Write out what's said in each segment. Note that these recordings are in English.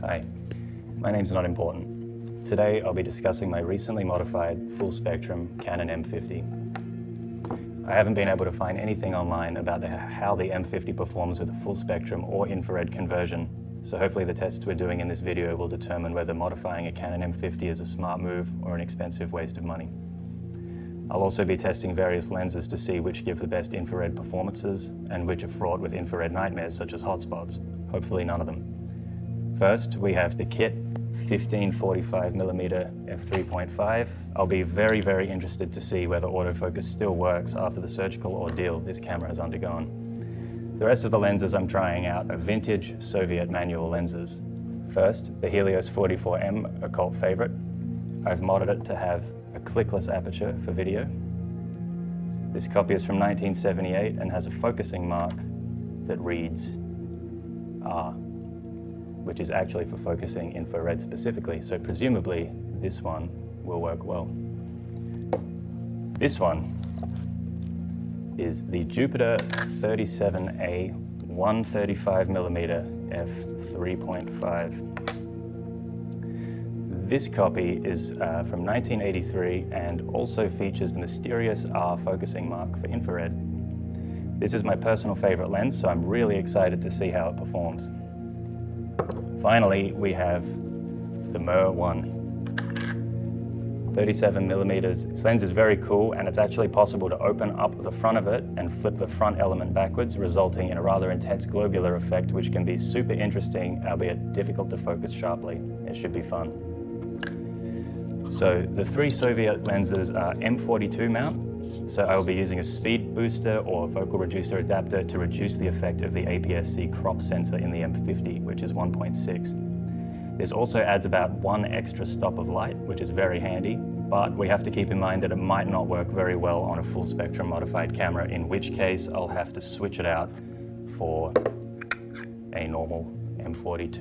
Hi, my name's not important. Today I'll be discussing my recently modified full-spectrum Canon M50. I haven't been able to find anything online about how the M50 performs with a full-spectrum or infrared conversion, so hopefully the tests we're doing in this video will determine whether modifying a Canon M50 is a smart move or an expensive waste of money. I'll also be testing various lenses to see which give the best infrared performances and which are fraught with infrared nightmares such as hotspots. Hopefully none of them. First, we have the kit 15-45mm f3.5. I'll be very interested to see whether autofocus still works after the surgical ordeal this camera has undergone. The rest of the lenses I'm trying out are vintage Soviet manual lenses. First, the Helios 44M, a cult favorite. I've modded it to have a clickless aperture for video. This copy is from 1978 and has a focusing mark that reads R, which is actually for focusing infrared specifically, so presumably this one will work well. This one is the Jupiter 37A 135mm f3.5. This copy is from 1983 and also features the mysterious R focusing mark for infrared. This is my personal favorite lens, so I'm really excited to see how it performs. Finally, we have the Mer-1, 37mm. Its lens is very cool, and it's actually possible to open up the front of it and flip the front element backwards, resulting in a rather intense globular effect, which can be super interesting, albeit difficult to focus sharply. It should be fun. So the three Soviet lenses are M42 mount, so I will be using a speed booster or focal reducer adapter to reduce the effect of the APS-C crop sensor in the M50, which is 1.6. This also adds about one extra stop of light, which is very handy, but we have to keep in mind that it might not work very well on a full spectrum modified camera, in which case I'll have to switch it out for a normal M42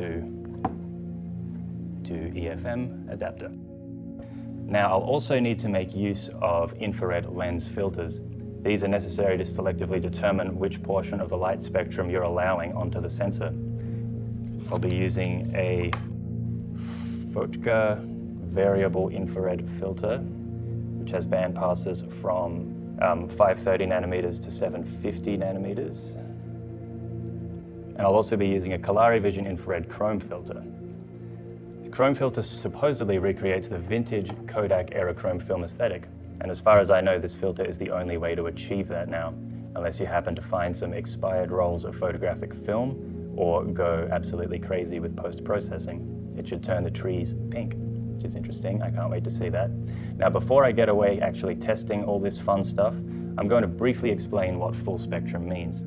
to EFM adapter. Now, I'll also need to make use of infrared lens filters. These are necessary to selectively determine which portion of the light spectrum you're allowing onto the sensor. I'll be using a Fotga Variable Infrared filter, which has band passes from 530 nanometers to 750 nanometers. And I'll also be using a KolariVision Infrared Chrome filter. Chrome filter supposedly recreates the vintage Kodak era chrome film aesthetic, and as far as I know, this filter is the only way to achieve that now, unless you happen to find some expired rolls of photographic film or go absolutely crazy with post-processing. It should turn the trees pink, which is interesting. I can't wait to see that. Now, before I get away actually testing all this fun stuff, I'm going to briefly explain what full spectrum means.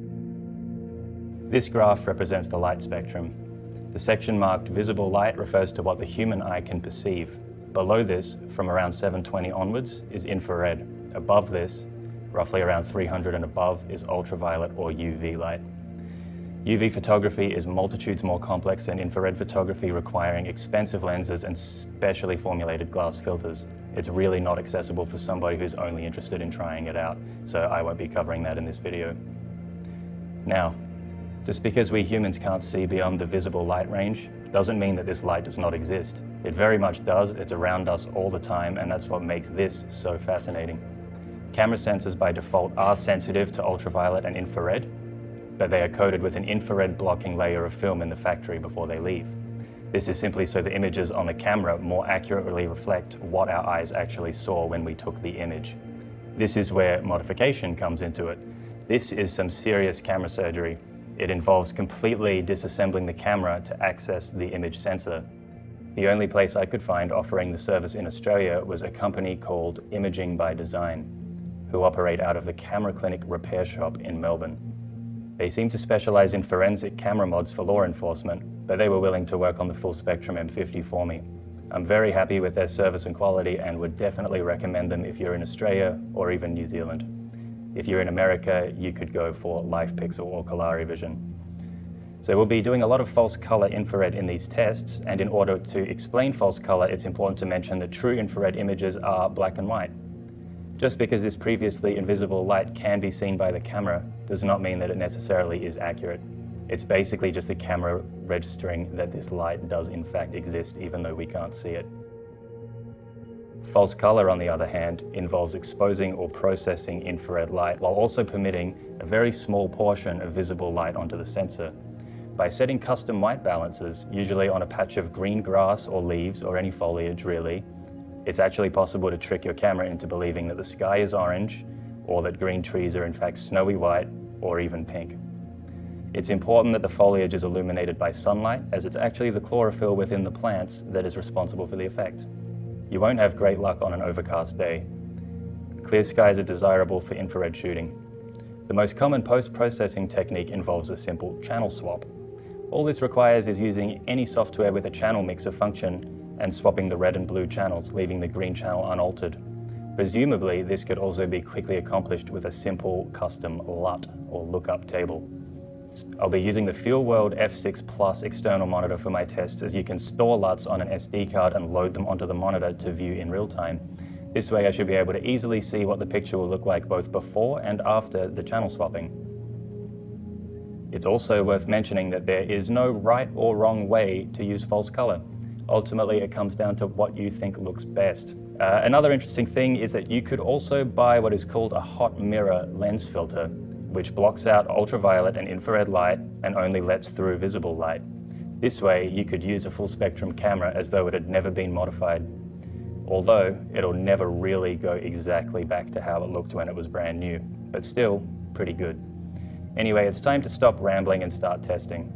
This graph represents the light spectrum. The section marked visible light refers to what the human eye can perceive. Below this, from around 720 onwards, is infrared. Above this, roughly around 300 and above, is ultraviolet or UV light. UV photography is multitudes more complex than infrared photography, requiring expensive lenses and specially formulated glass filters. It's really not accessible for somebody who's only interested in trying it out, so I won't be covering that in this video. Now, just because we humans can't see beyond the visible light range doesn't mean that this light does not exist. It very much does. It's around us all the time, and that's what makes this so fascinating. Camera sensors by default are sensitive to ultraviolet and infrared, but they are coated with an infrared blocking layer of film in the factory before they leave. This is simply so the images on the camera more accurately reflect what our eyes actually saw when we took the image. This is where modification comes into it. This is some serious camera surgery. It involves completely disassembling the camera to access the image sensor. The only place I could find offering the service in Australia was a company called Imaging by Design, who operate out of the Camera Clinic repair shop in Melbourne. They seem to specialize in forensic camera mods for law enforcement, but they were willing to work on the full spectrum M50 for me. I'm very happy with their service and quality and would definitely recommend them if you're in Australia or even New Zealand. If you're in America, you could go for LifePixel or KolariVision. So we'll be doing a lot of false color infrared in these tests, and in order to explain false color, it's important to mention that true infrared images are black and white. Just because this previously invisible light can be seen by the camera does not mean that it necessarily is accurate. It's basically just the camera registering that this light does in fact exist, even though we can't see it. False color, on the other hand, involves exposing or processing infrared light while also permitting a very small portion of visible light onto the sensor. By setting custom white balances, usually on a patch of green grass or leaves or any foliage really, it's actually possible to trick your camera into believing that the sky is orange or that green trees are in fact snowy white or even pink. It's important that the foliage is illuminated by sunlight, as it's actually the chlorophyll within the plants that is responsible for the effect. You won't have great luck on an overcast day. Clear skies are desirable for infrared shooting. The most common post-processing technique involves a simple channel swap. All this requires is using any software with a channel mixer function and swapping the red and blue channels, leaving the green channel unaltered. Presumably, this could also be quickly accomplished with a simple custom LUT, or lookup table. I'll be using the FieldWorld F6 Plus external monitor for my tests, as you can store LUTs on an SD card and load them onto the monitor to view in real time. This way I should be able to easily see what the picture will look like both before and after the channel swapping. It's also worth mentioning that there is no right or wrong way to use false color. Ultimately, it comes down to what you think looks best. Another interesting thing is that you could also buy what is called a hot mirror lens filter, which blocks out ultraviolet and infrared light and only lets through visible light. This way, you could use a full spectrum camera as though it had never been modified, although it'll never really go exactly back to how it looked when it was brand new, but still pretty good. Anyway, it's time to stop rambling and start testing.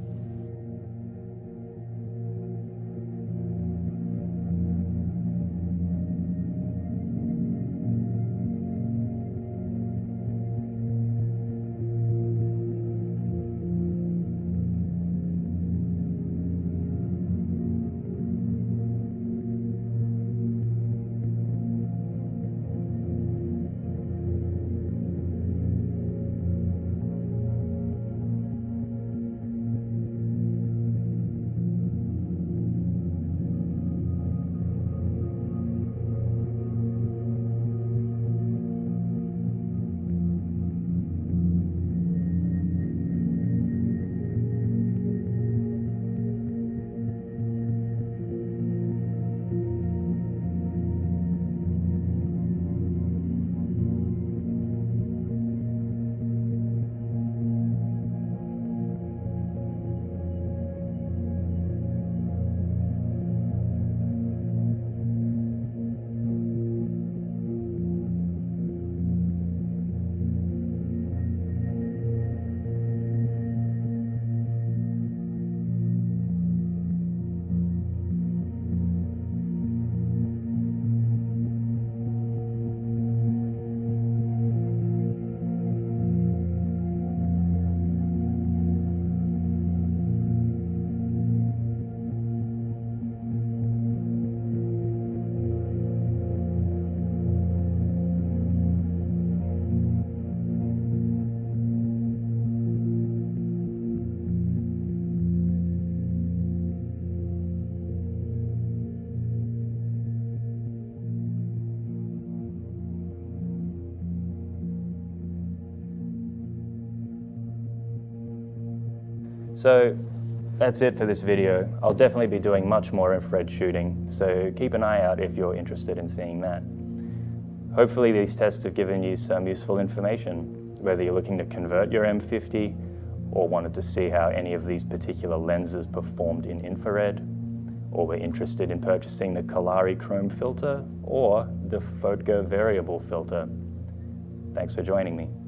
So that's it for this video. I'll definitely be doing much more infrared shooting, so keep an eye out if you're interested in seeing that. Hopefully these tests have given you some useful information, whether you're looking to convert your M50 or wanted to see how any of these particular lenses performed in infrared, or were interested in purchasing the KolariVision Chrome filter or the Fotga Variable filter. Thanks for joining me.